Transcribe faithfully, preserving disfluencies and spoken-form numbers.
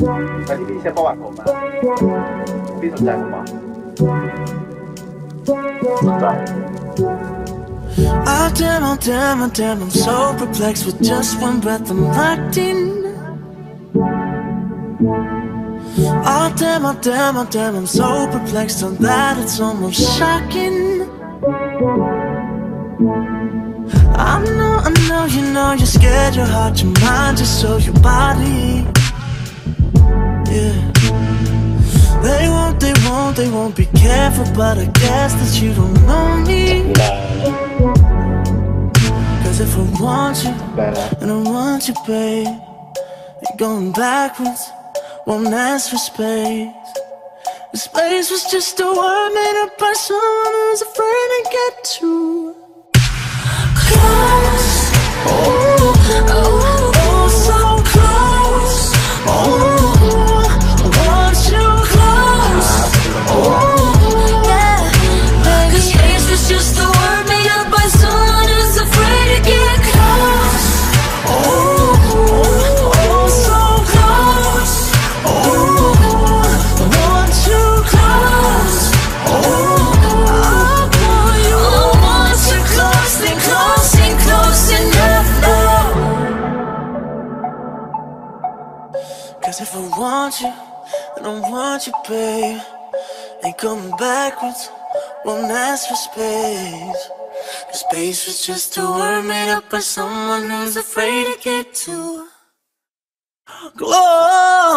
แต่ที่พี่เช็คประวัติผมมาพี่สนใจผมปะสนใจ Oh damn, oh damn, oh damn, I'm so perplexed. With just one breath I'm locked in. Oh damn, oh damn, oh damn, I'm so perplexed on that it's almost shocking. I know, I know, you know you're scared, your heart, your mind, just so your body. Yeah. They won't, they won't, they won't be careful, but I guess that you don't know me. Cause if I want you, and I want you, babe, and going backwards won't ask for space. The space was just a word made up by someone who's afraid to get too close. Oh, oh, oh, so close. Oh, I want you close. Oh, yeah. Cause space was just a word made up by someone who's afraid to get close. Oh, oh, so close. Oh, I want you close. Oh, I want you, I want you close, then close, and close enough now. Cause if I want you, then I want you, babe. Ain't coming backwards, won't ask for space. Cause space was just a word made up by someone who's afraid to get too close.